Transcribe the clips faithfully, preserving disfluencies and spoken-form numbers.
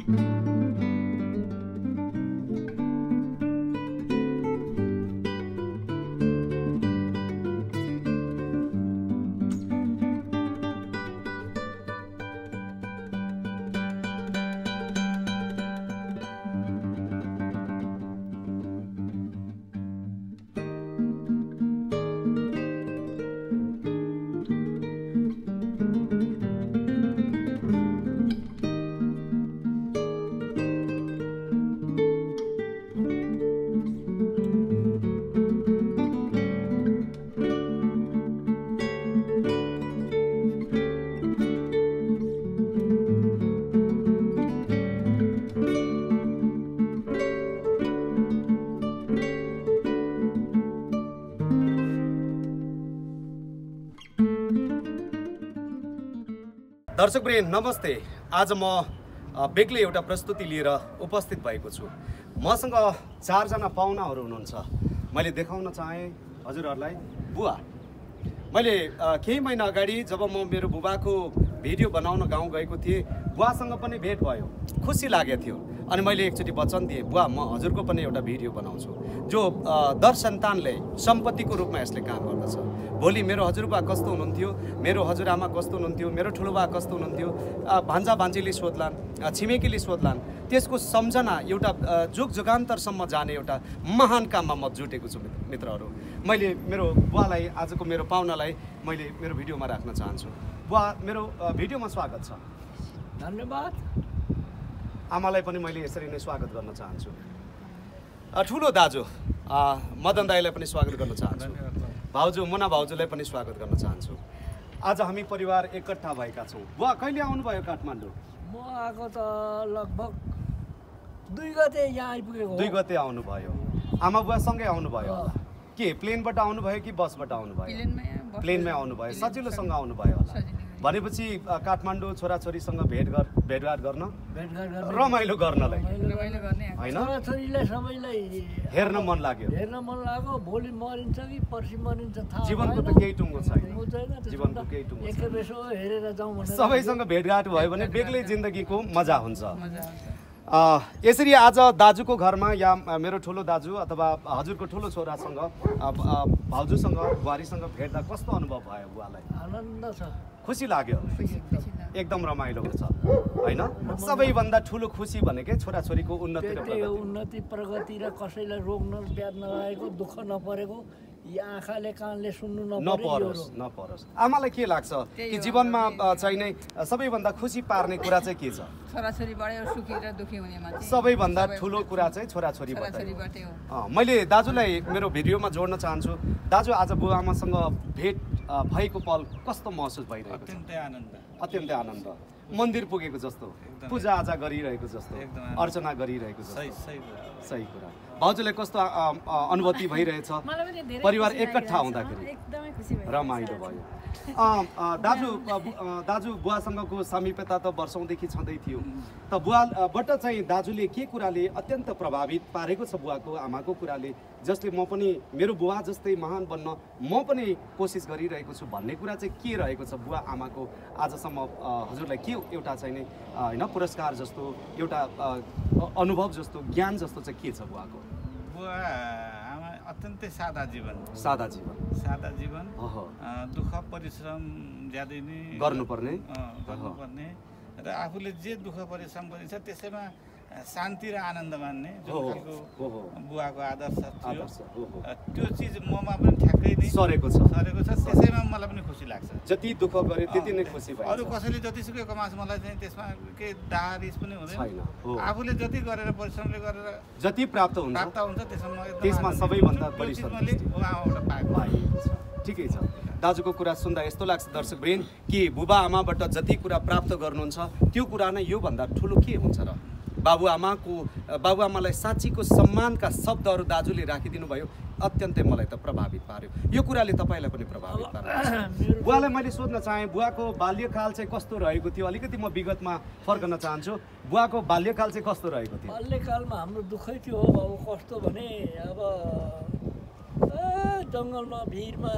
दर्शकवृन्द नमस्ते। आज म बेग्लै एउटा प्रस्तुति लिएर उपस्थित भएको छु। मसँग चारजना पाहुनाहरू हुनुहुन्छ। मैले देखाउन चाहे हजुरहरूलाई बुवा। मैले केही महिना अगाडि जब म मेरो बुबाको भिडियो बनाउन गाउँ गएको थिएँ, बुवासँग पनि भेट भयो, खुसी लागेको थियो। अनि मैले एकचोटि वचन दिएँ, बुवा म हजुरको पनि एउटा भिडियो बनाउँछु जो दर सन्तानले सम्पत्तिको रूपमा यसले काम गर्दछ। भोलि मेरो हजुरबा कस्तो हुनुहुन्थ्यो, मेरो हजुरआमा कस्तो हुनुहुन्थ्यो, मेरो ठुलोबा कस्तो हुनुहुन्थ्यो, भान्जा भान्जीले सोध्लान्, छिमेकीले सोध्लान्, त्यसको सम्झना एउटा जुग जुगान्तरसम्म जाने एउटा महान काममा म जुटेको छु मित्रहरू। मैले मेरो बुवालाई, आजको मेरो पाहुनालाई मैले मेरो भिडियोमा राख्न चाहन्छु। बुवा, मेरो भिडियोमा स्वागत छ। धन्यवाद। आमालाई पनि मैले यसरी नै स्वागत गर्न चाहन्छु। ठुलो दाजु मदन दाईलाई पनि स्वागत गर्न चाहन्छु। भाउजू मुना भाउजूलाई पनि स्वागत गर्न चाहन्छु। आज हामी परिवार एकट्ठा भएका छौँ। बुवा कहिले आउनुभयो काठमाडौँ? म आएको त लगभग दुई गते यहाँ आइपुगेको। दुई गते आउनुभयो। आमा बुवा सँगै आउनुभयो होला? के प्लेनबाट आउनुभयो कि बसबाट आउनुभयो? प्लेनमै आउनुभयो। सजिलोसँग आउनुभयो होला। भनेपछि काठमाडौँ छोराछोरीसँग भेट गर भेटघाट गर्न रमाइलो गर्नलाई होइन, छोराछोरीलाई सबैलाई हेर्न मन लाग्यो। हेर्न मन लाग्यो। भोलि मरिन्छ कि पर्सि मरिन्छ थाहा जीवनको त केही टुङ्गो छैन। जीवनको केही टुङ्गो एक बेसो हेरेर जाउँ भनेर सबैसँग भेटघाट भयो भने बेग्लै जिन्दगीको मजा हुन्छ। यसरी आज दाजुको घरमा या मेरो ठुलो दाजु अथवा हजुरको ठुलो छोरासँग भाउजूसँग बुहारीसँग भेट्दा कस्तो अनुभव भयो बुवालाई? आनन्द छ, खुसी लाग्यो, एकदम रमाइलो हुन्छ होइन। सबैभन्दा ठुलो खुसी भनेकै छोराछोरीको उन्नति र प्रगति। उन्नति प्रगति र कसैलाई रोग नब्याध नआएको, दुःख नपरेको, यी आँखाले कानले सुन्नु नपरोस् नपरोस्। आमालाई के लाग्छ कि जीवनमा चाहिँ नै सबैभन्दा खुसी पार्ने कुरा चाहिँ के छ? छोराछोरीबाटै सुखी र दुखी हुने मान्छे सबैभन्दा ठुलो कुरा चाहिँ छोराछोरीबाट हो। मैले दाजुलाई मेरो भिडियोमा जोड्न चाहन्छु। दाजु, आज बुवा आमासँग भेट भएको पल कस्तो महसुस भइरहेको? अत्यन्तै आनन्द, अत्यन्तै आनन्द। मन्दिर पुगेको जस्तो, पूजाआजा गरिरहेको जस्तो, अर्चना गरिरहेको जस्तो। सही कुरा। भाउजूलाई कस्तो अनुभूति भइरहेछ परिवार एकट्ठा हुँदाखेरि? रमाइलो भयो। दाजु दाजु बुवासँगको सामिप्यता त वर्षौँदेखि छँदै थियो। त बुवाबाट चाहिँ दाजुले के कुराले अत्यन्त प्रभावित पारेको छ बुवाको, आमाको कुराले, जसले म पनि मेरो बुवा जस्तै महान बन्न म पनि कोसिस गरिरहेको छु भन्ने कुरा चाहिँ के रहेको छ बुवा आमाको? आजसम्म हजुरलाई के एउटा चाहिँ नै होइन पुरस्कार जस्तो, एउटा अनुभव जस्तो, ज्ञान जस्तो चाहिँ के छ बुवाको? बुवा आमा अत्यन्तै सादा जीवन, सादा जीवन, सादा जीवन। दुःख परिश्रम ज्यादै नै गर्नुपर्ने गर्नुपर्ने र आफूले जे दुःख परिश्रम गरिन्छ त्यसैमा शान्ति र आनन्द मान्ने जुन खालको बुवाको आदर्श थियो, त्यो चिज ममा पनि ठ्याक्कै नै सरेको छ सरेको छ त्यसैमा मलाई पनि खुसी लाग्छ। जति दुःख गरे त्यति नै खुसी भयो। अरू कसैले जतिसुकै कमास मलाई चाहिँ त्यसमा केही डाह रिस पनि हुँदैन। आफूले जति गरेर परिश्रमले गरेर जति प्राप्त हुन्छ प्राप्त हुन्छ त्यसमा त्यसमा सबैभन्दा बढी मैले आमाबाट पाएको। ठिकै छ। दाजुको कुरा सुन्दा यस्तो लाग्छ दर्शकवृन्द कि बुबा आमाबाट जति कुरा प्राप्त गर्नुहुन्छ त्यो कुरा नै योभन्दा ठुलो के हुन्छ र? बाबुआमाको बाबुआमालाई साँच्चीको सम्मानका शब्दहरू दाजुले राखिदिनु भयो, अत्यन्तै मलाई त प्रभावित पार्यो। यो कुराले तपाईँलाई पनि प्रभावित पार्यो? बुवालाई मैले सोध्न चाहेँ, बुवाको बाल्यकाल चाहिँ कस्तो रहेको थियो? अलिकति म विगतमा फर्कन चाहन्छु। बुवाको बाल्यकाल चाहिँ कस्तो रहेको थियो? बाल्यकालमा हाम्रो दुःखै थियो अब कस्तो भने अब जङ्गलमा भिरमा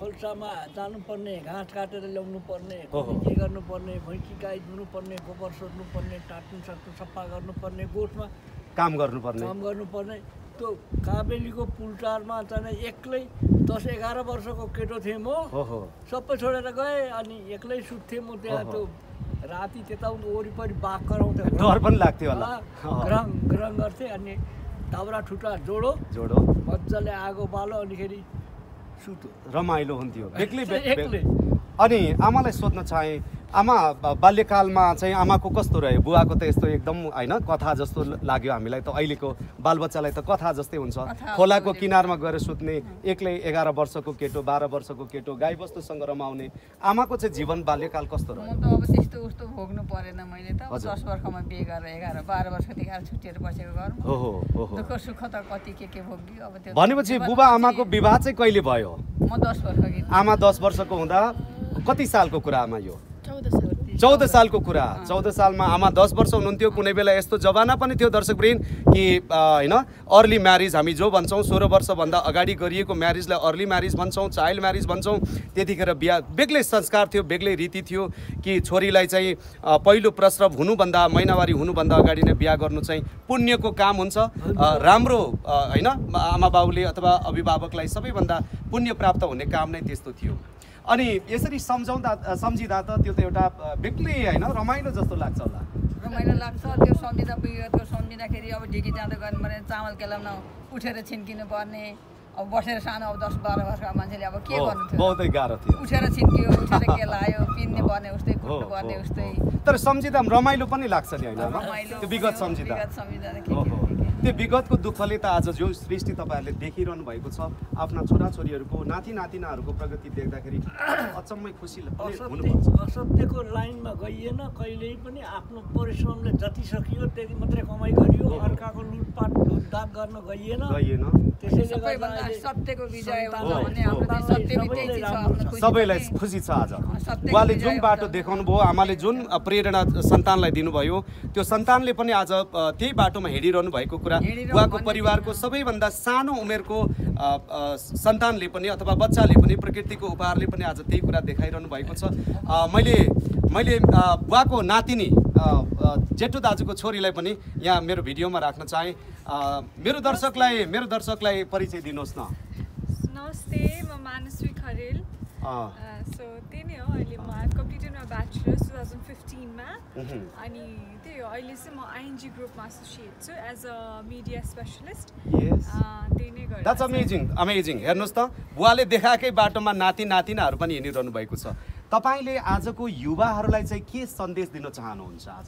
खोल्सामा जानुपर्ने घाँस काटेर ल्याउनु पर्ने हो, हो। के गर्नुपर्ने भैँसी गाई धुनुपर्ने गोबर सोध्नुपर्ने टाट्नु सक्नु सफा गर्नुपर्ने गोठमा काम गर्नुपर्ने काम गर्नुपर्ने त्यो काबेलीको पुलटारमा चाहिँ एक्लै दस एघार वर्षको केटो थिएँ म हो हो सबै छोडेर गएँ अनि एक्लै सुत्थेँ म त्यहाँ त्यो राति त्यता वरिपरि बाघ कराउँथ्यो डर पनि लाग्थ्यो होला ग्रङ ग्रङ गर्थेँ अनि दाउरा ठुटा जोडो जोडो मजाले आगो बालो अनिखेरि सुत्यो रमाइलो हुन्थ्यो बेग्लै बे- एक्लै अनि आमालाई सोध्न चाहे आमा ब- बाल्यकालमा चाहिँ आमाको कस्तो रह्यो बुवाको त यस्तो एकदम होइन कथा जस्तो लाग्यो हामीलाई त अहिलेको बालबच्चालाई त कथा जस्तै हुन्छ कथा खोलाको जस्तै। किनारमा गएर सुत्ने एक्लै एघार वर्षको केटो बाह्र वर्षको केटो गाईबस्तुसँग रमाउने आमाको चाहिँ जीवन बाल्यकाल कस्तो म रह्यो त अब त्यस्तो उस्तो भोग्नु परेन मैले त अब हजुर। दस वर्षमा बिहे गरेर एघार बाह्र वर्षदेखि आएर छुट्टिएर बसेको घरमा हो हो हो हो दुःख सुख त कति के के भोग्यो अब त्यो भनेपछि जीवनमा बुबा आमाको चाहिँ विवाह चाहिँ कहिले भयो म दस वर्षकी आमा दस वर्षको हुँदा कति सालको कुरा आमा यो चौध सौ चौध सालको कुरा चौध सालमा आमा दस वर्ष हुनुहुन्थ्यो कुनै बेला यस्तो जमाना पनि थियो दर्शकवृन्द कि अ, होइन अर्ली म्यारिज हामी जो भन्छौँ सोह्र वर्षभन्दा अगाडि गरिएको म्यारिजलाई अर्ली म्यारिज भन्छौँ चाइल्ड म्यारिज भन्छौँ त्यतिखेर बिहा बेग्लै संस्कार थियो बेग्लै रीति थियो कि छोरीलाई चाहिँ अ, पहिलो प्रसव हुनुभन्दा महिनावारी हुनुभन्दा अगाडि नै बिहा गर्नु चाहिँ पुण्यको काम हुन्छ अ, राम्रो अ, होइन आमा बाउले अथवा अभिभावकलाई सबैभन्दा पुण्य प्राप्त हुने काम नै त्यस्तो थियो अनि यसरी सम्झाउँदा सम्झिँदा त त्यो त एउटा अ, बेग्लै होइन रमाइलो जस्तो लाग्छ होला रमाइलो लाग्छ त्यो सम्झिँदा पुग्यो त्यो सम्झिँदाखेरि अब ढिकी जाँदा गर्नु पर्ने चामल केलाउन उठेर छिन्किनु पर्ने अब बसेर सानो अब दस बाह्र वर्षको मान्छेले अब के हो, गर्नु थियो बहुतै गाह्रो थियो उठेर छिन्कियो उठेर केलायो पिन्ने पर्ने उस्तै हो, कुट्नु पर्ने हो, उस्तै हो। तर सम्झिँदा पनि रमाइलो पनि लाग्छ नि होइन आमा? रमाइलो त्यो विगत थियो, सम्झिँदा विगत सम्झिँदा त के हो, के हो। के के। त्यो विगतको दुःखले त आज जो सृष्टि तपाईँहरूले देखिरहनु भएको छ आफ्ना छोराछोरीहरूको नाति नातिनाहरूको प्रगति देख्दाखेरि अचम्मै खुसी पनि असत्य हुनुपर्छ असत्यको लाइनमा गइएन कहिल्यै पनि आफ्नो परिश्रमले जति सकियो त्यति मात्रै कमाइ गरियो अर्काको लुटपाट लुटदाट गर्न गइएन गइएन त्यसैले गर्दा सबैभन्दा अहिले सत्यको विजय हुन्छ हो, भने हो। हाम्रो चाहिँ सत्यमै सबैले त्यही चिज छ, राम्रो आफ्नो छ। खुसी सबैलाई पनि। खुसी छ आज सत्यको बुवाले विजय जुन बाटो हुन्छ। देखाउनु भयो आमाले जुन प्रेरणा सन्तानलाई दिनुभयो त्यो सन्तानले पनि आज अ, त्यही बाटोमा हिँडिरहनु भएको कुरा हिँडिरहनु बुवाको भन्ने परिवारको होइन। सबैभन्दा सानो उमेरको अ, अ, सन्तानले पनि अथवा बच्चाले पनि प्रकृतिको उपहारले पनि आज त्यही कुरा देखाइरहनु भएको छ अ, मैले मैले अ, बुवाको नातिनी अ, अ, जेठो दाजुको छोरीलाई पनि यहाँ मेरो भिडियोमा राख्न चाहेँ अ, मेरो दर्शकलाई मेरो दर्शकलाई परिचय दिनुहोस् न नमस्ते म मानसवी खरेल अ, सो त्यही नै हो अहिले म कम्प्लिटेड मा ब्याचलर्स टु थाउजन्ड फिफ्टिनमा मह्म। अनि त्यही हो अहिले चाहिँ म आइएनजी ग्रुपमा एसोसिएट छु as a media specialist Yes. त्यही नै गरेर द्याट्स अमेजिङ अमेजिङ हेर्नुहोस् त बुवाले देखाएकै बाटोमा नाति नातिनाहरू पनि हिँडिरहनु भएको छ तपाईँले आजको युवाहरूलाई चाहिँ के सन्देश दिन चाहनुहुन्छ आज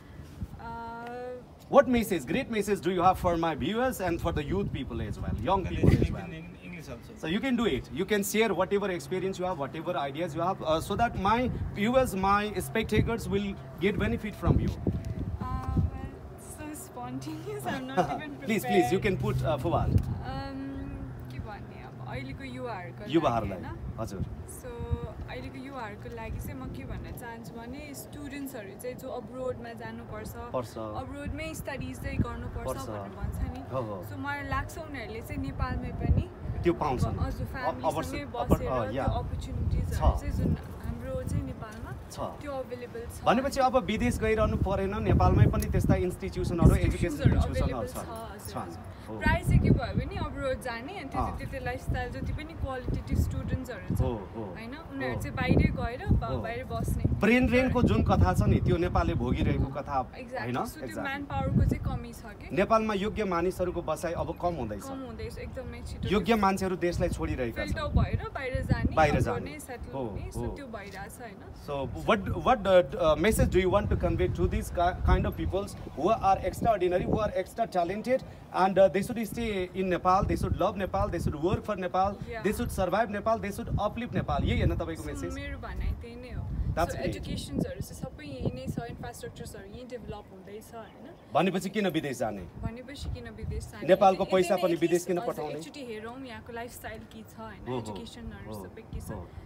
What message, great message do you have for my viewers and for the youth people as well, young people as well? English also. So you can do it. You can share whatever experience you have, whatever ideas you have, uh, so that my viewers, my spectators will get benefit from you. so spontaneous I'm not even prepared Please, please, you can put uh, Fawad. um, के भन्ने अब अहिलेको युवाहरूको लागि युवाहरूलाई हैन? हजुर so अहिलेको युवाहरूको लागि चाहिँ म के भन्न चाहन्छु भने स्टुडेन्ट्सहरू चाहिँ जो अब्रोडमा जानुपर्छ पर्छ। अब्रोडमै स्टडिज चाहिँ गर्नुपर्छ पर्छ। भनेर भन्छ नि हो, हो। सो मलाई लाग्छ उनीहरूले चाहिँ नेपालमै पनि त्यो पाउँछन् अब हजुर फ्यामिलीसँगै बसेर अ, त्यो या अपर्च्युनिटिजहरू छ। चाहिँ जुन हाम्रो चाहिँ नेपालमा छ। त्यो अभाइलेबल छ भनेपछि अब विदेश गइरहनु परेन नेपालमै पनि त्यस्ता इन्स्टिट्युसनहरू एजुकेसन इन्स्टिट्युसनहरू छन् छन् हो। प्रायः चाहिँ के भयो भने अब्रोड जाने अनि अँ। त्यो त्यो लाइफस्टाइल जति पनि क्वालिटेटिभ स्टुडेन्ट्सहरू छ हो, हो। होइन उनीहरू हो। चाहिँ बाहिरै गएर ब- हो। बाहिर बस्ने ब्रेन ड्रेनको जुन कथा छ नि त्यो नेपालले भोगिरहेको कथा होइन एक्ज्याक्टली सो त्यो Exactly. म्यान पावरको चाहिँ कमी छ कि नेपालमा योग्य मानिसहरूको बसाइ अब कम हुँदैछ कम हुँदैछ एकदमै छिटो योग्य मान्छेहरू देशलाई छोडिरहेका फिल्टर छन् भएर बाहिर जाने बाहिर abroad जाने। नै सेटल हो, हुने सो हो। त्यो भइरहेछ होइन So what what uh, uh, message do you want to convey to these ki- kind of peoples who are extraordinary, who are extra talented, and uh, they should stay in Nepal, they should love Nepal, they should work for Nepal, Yeah. they should survive Nepal, they should uplift Nepal. यही होइन तपाईँको So message मेरो भनाइ त्यही नै हो That's so great. एजुकेसन्सहरू चाहिँ सबै यहीँ नै छ इन्फ्रास्ट्रक्चर्सहरू यहीँ डेभलप हुँदैछ होइन भनेपछि किन विदेश जाने भनेपछि किन विदेश जाने नेपालको यति- पैसा यति नै पनि at विदेश least किन हजुर पठाउने? एकचोटि हेरौँ यहाँको लाइफस्टाइल के छ होइन हो, हो, एजुकेसनहरू हो, सबै के छ हो।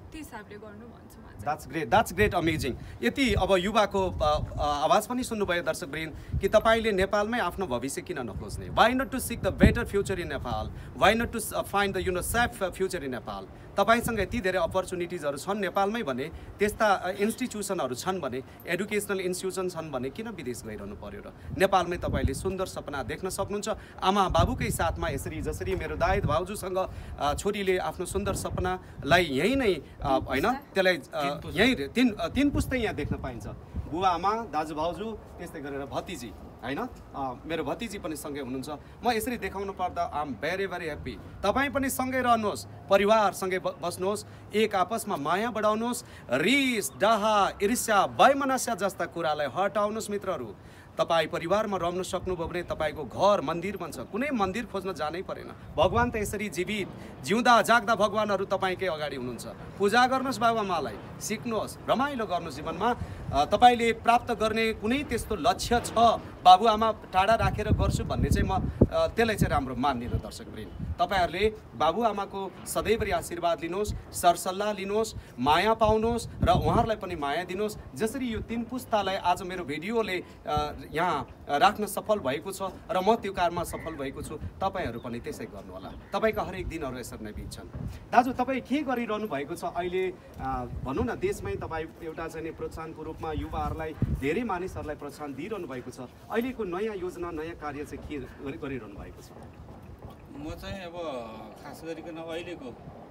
त्यो हिसाबले गर्नु भन्छु म चाहिँ। That's great that's great amazing. यति अब युवाको आवाज पनि सुन्नुभयो दर्शकवृन्द कि तपाईँले नेपालमै आफ्नो भविष्य किन नखोज्ने? Why not to seek the better future in Nepal, why not to find the you know safe future in Nepal. तपाईँसँग यति धेरै अपर्च्युनिटिजहरू छन् नेपालमै भने, त्यस्ता इन्स्टिट्युसनहरू छन् भने, एडुकेसनल इन्स्टिट्युसन छन् भने किन विदेश गइरहनु पर्यो र? नेपालमै तपाईँले सुन्दर सपना देख्न सक्नुहुन्छ। आमा बाबुकै साथमा यसरी जसरी मेरो दाइ भाउजूसँग छोरीले आफ्नो सुन्दर सपनालाई यहीँ नै होइन त्यसलाई यहीँ तिन तिन पुस्तै यहाँ देख्न पाइन्छ। बुवा आमा दाजु भाउजू त्यस्तै गरेर भतिजी होइन, मेरो भतिजी पनि सँगै हुनुहुन्छ। म यसरी देखाउनु पर्दा I am very very happy. तपाईँ पनि सँगै रहनुहोस्, परिवारसँगै बस्नुहोस्, एक आपसमा माया बढाउनुहोस्, रिस डाहा ईर्ष्या वैमनस्या जस्ता कुरालाई हटाउनुहोस् मित्रहरू। तपाईँ परिवारमा रम्न सक्नुभयो भने तपाईँको घर मन्दिर बन्छ। कुनै मन्दिर खोज्न जानै परेन। भगवान् त यसरी जीवित जिउँदा जाग्दा भगवान्हरू तपाईँकै अगाडि हुनुहुन्छ। पूजा गर्नुहोस् बाबुआमालाई, सिक्नुहोस्, रमाइलो गर्नुहोस् जीवनमा। तपाईँले प्राप्त गर्ने कुनै त्यस्तो लक्ष्य छ बाबुआमा टाढा राखेर गर्छु भन्ने चाहिँ म त्यसलाई चाहिँ राम्रो मान्दिनँ दर्शकवृन्द। तपाईँहरूले बाबुआमाको सधैँभरि आशीर्वाद लिनुहोस्, सरसल्लाह लिनुहोस्, माया पाउनुहोस् र उहाँहरूलाई पनि माया दिनुहोस्। जसरी यो तिन पुस्तालाई आज मेरो भिडियोले यहाँ राख्न सफल भएको छ र म त्यो कारमा सफल भएको छु, तपाईँहरू पनि त्यसै गर्नु होला। तपाईँका हरेक दिनहरू यसरी नै बित्छन्। दाजु तपाईँ के गरिरहनु भएको छ अहिले? भनौँ न, देशमै तपाईँ एउटा चाहिँ प्रोत्साहनको रूपमा युवाहरूलाई धेरै मानिसहरूलाई प्रोत्साहन दिइरहनु भएको छ। अहिलेको नयाँ योजना नयाँ कार्य चाहिँ के गरिरहनु भएको छ? म चाहिँ अब खास गरिकन अहिलेको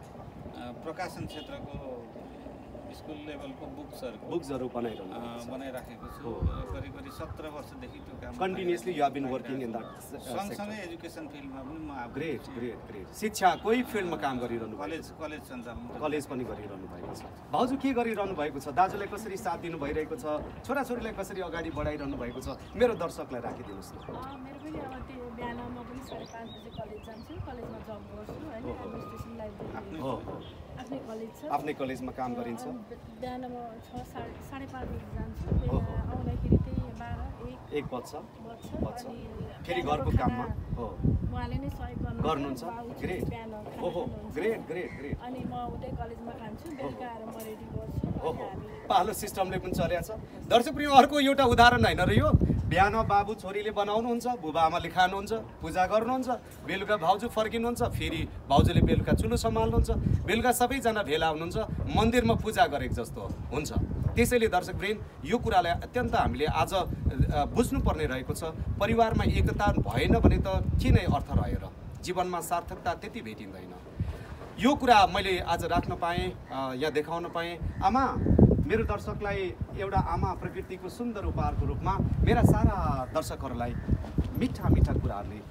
प्रकाशन क्षेत्रको स्कुल लेभलको बुक्सहरू बुक्सहरू बनाइरहनु बनाइराखेको छु। करिब करिब सत्र वर्षदेखि त्यो काम continuously you have been working in that सँगसँगै एजुकेसन फिल्डमा पनि म ग्रेट ग्रेट ग्रेट शिक्षा कोही फिल्डमा काम गरिरहनु कलेज कलेज सञ्चालन कलेज पनि गरिरहनु भएको छ। भाउजू के गरिरहनु भएको छ? दाजुलाई कसरी साथ दिनु भइरहेको छ? छोराछोरीलाई कसरी अगाडि बढाइरहनु भएको छ? मेरो दर्शकलाई राखिदिनुहोस् न। मेरो पनि अब त्यो बिहान म पनि साढे पाँच बजी कलेज जान्छु, कलेजमा जब गर्छु होइन, एडमिनिस्ट्रेसन लाइब्रेरी हो आफ्नै कलेज छ, आफ्नै कलेजमा काम गरिन्छ। बिहान म छ साढे साढे पाँच बजी जान्छु, बेलुका आउँदाखेरि त्यही बाह्र एक एक बज्छ बज्छ। अनि फेरि घरको काममा हो उहाँले नै सहयोग गर्नुहुन्छ। ग्रेट बिहान ओहो ग्रेट ग्रेट ग्रेट। अनि म उतै कलेजमा खान्छु, बेलुका आएर म रेडी गर्छु। ओहो पालो सिस्टमले पनि चलेको छ। दर्शकप्रिय अर्को एउटा उदाहरण होइन र यो? बिहान बाबु छोरीले बनाउनुहुन्छ, बुबा आमाले खानुहुन्छ, पूजा गर्नुहुन्छ, बेलुका भाउजू फर्किनुहुन्छ, फेरि भाउजूले बेलुका चुलो सम्हाल्नुहुन्छ, बेलुका सबैजना भेला हुनुहुन्छ, मन्दिरमा पूजा गरेको जस्तो हुन्छ। त्यसैले दर्शकवृन्द यो कुरालाई अत्यन्त हामीले आज बुझ्नुपर्ने रहेको छ। परिवारमा एकता भएन भने त के नै अर्थ रह्यो र? जीवनमा सार्थकता त्यति भेटिँदैन। यो कुरा मैले आज राख्न पाएँ, यहाँ देखाउन पाएँ। आमा, मेरो दर्शकलाई एउटा आमा प्रकृतिको सुन्दर उपहारको रूपमा मेरा सारा दर्शकहरूलाई मिठा मिठा कुराहरूले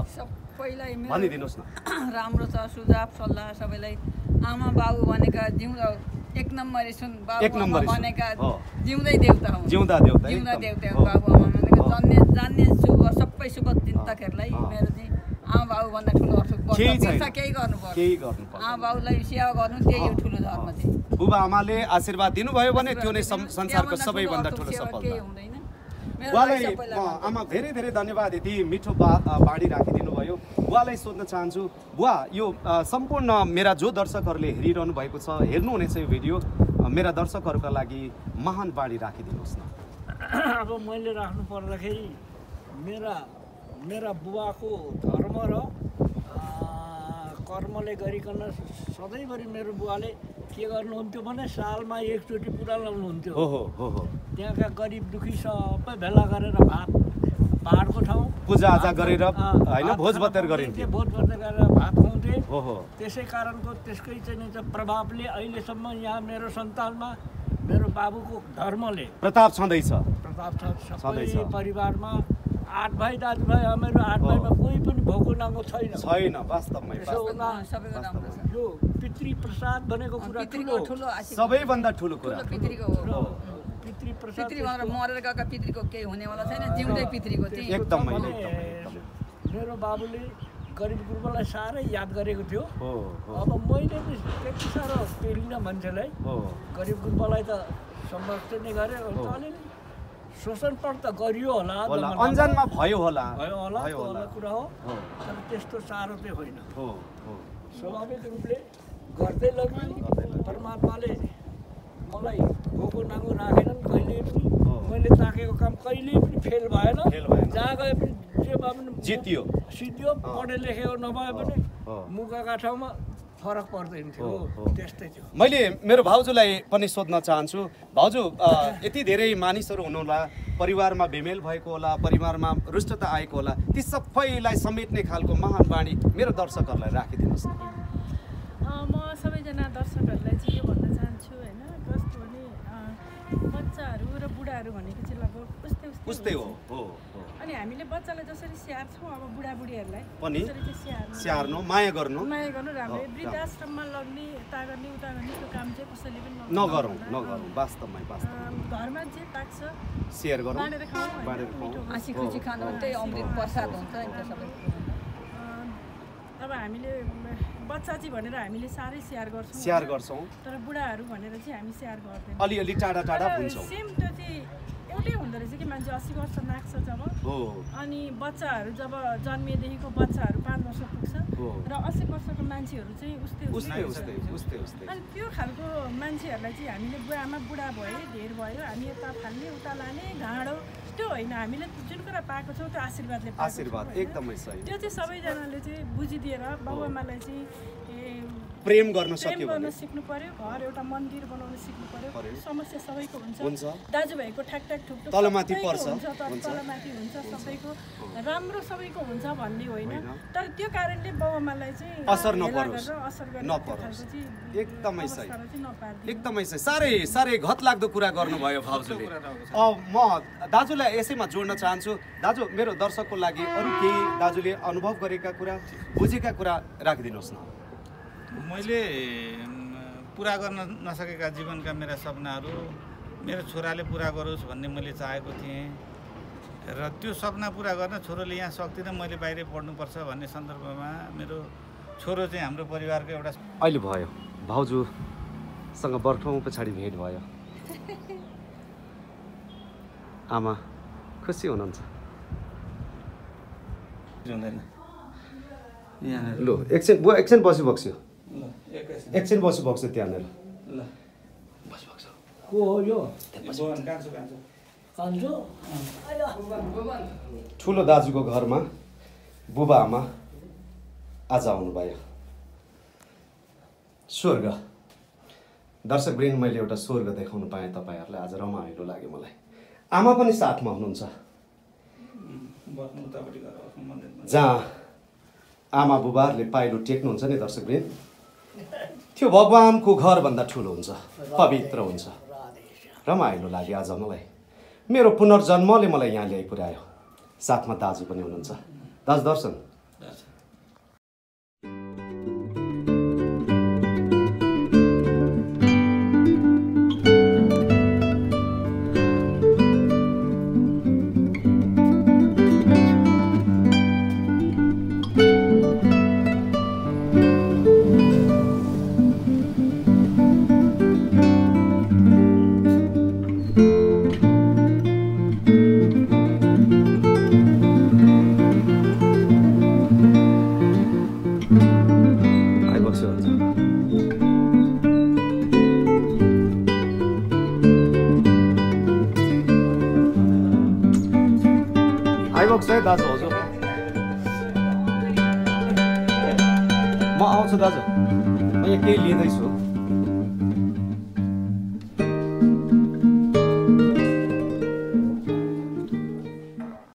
सबैलाई भनिदिनुहोस् न। राम्रो छ सुझाव सल्लाह सबैलाई। आमा बाबु भनेका जिउँदो एक नम्बरी सुन बाबु आमा भनेका जिउँदै देउता हुन्। जिउँदा देउता जिउँदा देउता हो बाबु आमा भनेको। जान्ने जान्ने शुभ सबै शुभ चिन्तकहरूलाई मेरो चाहिँ आमा बाबु भन्दा ठुलो अर्थ केही गर्नु पर्छ, केही गर्नु पर्छ। आमा बाबुलाई सेवा गर्नु त्यही हो ठुलो धर्म चाहिँ। बुबा आमाले आशीर्वाद दिनुभयो भने त्यो नै संसारको सबैभन्दा ठुलो सफलता। उहाँलाई आमा धेरै धेरै धन्यवाद यति मिठो बा बाढी राखिदिनु भयो। बुवालाई सोध्न चाहन्छु, बुवा यो सम्पूर्ण मेरा जो दर्शकहरूले हेरिरहनु भएको छ, हेर्नुहुनेछ यो भिडियो, मेरा दर्शकहरूका लागि महान बाढी राखिदिनुहोस् न। अब मैले राख्नु पर्दाखेरि मेरा मेरा बुवाको धर्म र कर्मले गरिकन सधैँभरि मेरो बुवाले के गर्नुहुन्थ्यो भने सालमा एकचोटि पुरा लाउनुहुन्थ्यो। हो हो हो हो त्यहाँका गरिब दुखी सबै भेला गरेर भात पाहाडको ठाउँ पूजाआजा गरेर होइन भोज भतेर गरिन्थ्यो। भोज भतेर गरेर भात खुवाउँथे। हो हो त्यसै कारणको त्यसकै चाहिँ प्रभावले अहिलेसम्म यहाँ मेरो सन्तानमा मेरो बाबुको धर्मले प्रताप छँदैछ। प्रताप छ सबै परिवारमा। आठ भाइ दाजुभाइ मेरो आठ भाइमा कोही पनि भोको नाङ्गो छैन छैन वास्तवमै। सबैको राम्रो छ। यो पितृ प्रसाद भनेको कुरा पितृको ठुलो सबैभन्दा ठुलो कुरा पितृको हो। पितृ प्रसाद पितृ भनेर मरेर गएका पितृको केही हुनेवाला छैन, जिउँदै पितृको चाहिँ एकदमै। मेरो बाबुले गरिब गुरुबालाई साह्रै याद गरेको थियो। हो अब मैले त्यति साह्रो पेलिनँ मान्छेलाई। गरिब गुरुबालाई त संरक्षण नै गरेँ, अलिअलि शोषण पर त गरियो होला, अन्जानमा भयो होला भयो होला कुरा हो, तर त्यस्तो साह्रो चाहिँ होइन। स्वाभाविक रूपले गर्दै लग्ने परमात्माले मलाई भोको नाङ्गो राखेनन् कहिले पनि मैले ताकेको काम कहिले पनि फेल भएन जहाँ गए पनि जे भए पनि जितियो सिद्धियो पढे लेखेको नभए पनि मुखका ठाउँमा फरक पर्दैन थियो त्यस्तै थियो। मैले मेरो भाउजूलाई पनि सोध्न चाहन्छु भाउजू यति धेरै मानिसहरू हुनुहोला परिवारमा बेमेल भएको होला परिवारमा रुष्टता आएको होला ती सबैलाई समेट्ने खालको महान बाणी मेरो दर्शकहरूलाई राखिदिनुहोस् न। म सबैजना दर्शकहरूलाई चाहिँ यो भन्न चाहन्छु होइन कस्तो भने बच्चाहरू र बुढाहरू भनेको चाहिँ लगभग उस्तै उस्तै हो हो अनि हामीले बच्चालाई जसरी स्याहार्छौँ अब बुढाबुढीहरूलाई पनि त्यसरी चाहिँ स्याहार्नु माया गर्नु माया गर्नु राम्रो वृद्धाश्रममा लग्ने यता गर्ने उता गर्ने त्यो काम चाहिँ कसैले पनि नगरौँ नगरौँ वास्तवमै वास्तव घरमा जे पाक्छ सेयर गरौँ बाँडेर खाउँ बाँडेर खाउँ हाँसी खुसी खानु भने त्यही अमृत प्रसाद हुन्छ नि त सबै। अब हामीले बच्चा चाहिँ भनेर हामीले साह्रै स्याहार गर्छौँ स्याहार गर्छौँ तर बुढाहरू भनेर चाहिँ हामी स्याहार गर्दैनौँ अलिअलि टाढा टाढा हुन्छौँ। सेम त्यो चाहिँ एउटै हुँदो रहेछ कि मान्छे अस्सी वर्ष नाग्छ जब अनि बच्चाहरू जब जन्मिएदेखिको बच्चाहरू पाँच वर्ष पुग्छ र अस्सी वर्षको मान्छेहरू चाहिँ उस्तै उस्तै उस्तै उस्तै उस्तै अनि त्यो खालको मान्छेहरूलाई चाहिँ हामीले बुढामा बुढा भयो धेर भयो हामी यता फाल्ने उता लाने घाँडो त्यो होइन हामीले जुन कुरा पाएको छौँ त्यो आशीर्वादले आशीर्वाद एकदमै सही त्यो चाहिँ सबैजनाले चाहिँ बुझिदिएर बाबुआमालाई चाहिँ प्रेम गर्न सक्यो गर्न सिक्नु पर्यो घर एउटा मन्दिर बनाउन सिक्नु पर्यो समस्या सबैको हुन्छ हुन्छ दाजुभाइको ठ्याक ठ्याक ठुक्ठुक तलमाथि पर्छ हुन्छ तलमाथि हुन्छ सबैको राम्रो सबैको हुन्छ भन्ने होइन तर त्यो कारणले बाबुआमालाई चाहिँ असर नपरोस् असर नपरोस् एकदमै सही एकदमै सही साह्रै साह्रै घतलाग्दो कुरा गर्नुभयो भाउजूले। म दाजुलाई यसैमा जोड्न चाहन्छु दाजु मेरो दर्शकको लागि अरू केही दाजुले अनुभव गरेका कुरा बुझेका कुरा राखिदिनुहोस् न। मैले पुरा गर्न नसकेका जीवनका मेरा सपनाहरू मेरो छोराले पुरा गरोस् भन्ने मैले चाहेको थिएँ र त्यो सपना पुरा गर्न छोरोले यहाँ सक्दिनँ मैले बाहिर पढ्नुपर्छ भन्ने सन्दर्भमा मेरो छोरो चाहिँ हाम्रो परिवारको एउटा अहिले भयो भाउजूसँग वर्षौँ पछाडि भेट भयो आमा खुसी हुनुहुन्छ हुँदैन लु एकछिन बुवा एकछिन बसी बक्स्यो एकछिन बसी बक्स्यो त्यहाँनिर ल को हो यो ठुलो दाजुको घरमा बुबा आमा आज आउनुभयो स्वर्ग दर्शकवृन्द मैले एउटा स्वर्ग देखाउन पाएँ तपाईँहरूलाई आज रमाइलो लाग्यो मलाई। आमा पनि साथमा हुनुहुन्छ जहाँ आमा बुबाहरूले पाइलो टेक्नुहुन्छ नि दर्शकवृन्द त्यो भगवानको घरभन्दा ठुलो हुन्छ पवित्र हुन्छ। रमाइलो लाग्यो आज मलाई मेरो पुनर्जन्मले मलाई यहाँ ल्याइ पुर्यायो साथमा दाजु पनि हुनुहुन्छ दाजु दर्शन दाजु हजुर म आउँछु दाजु म यहाँ केही लिँदैछु